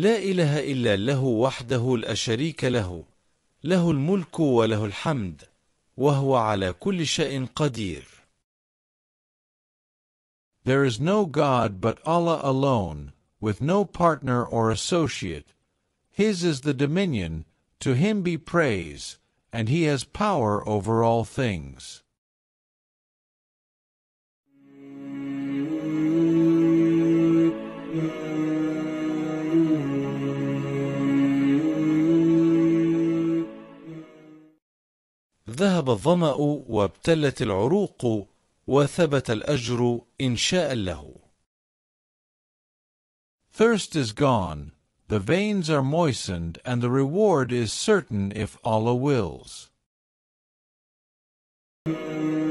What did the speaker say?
لا إله إلا له وحده لا شريك له، له الملك وله الحمد، وهو على كل شيء قدير. There is no God but Allah alone, with no partner or associate. His is the dominion, to him be praise, and he has power over all things. ذهب الظمأ وابتلت العروق، وثبت الأجر إن شاء الله. Thirst is gone, the veins are moistened, and the reward is certain if Allah wills.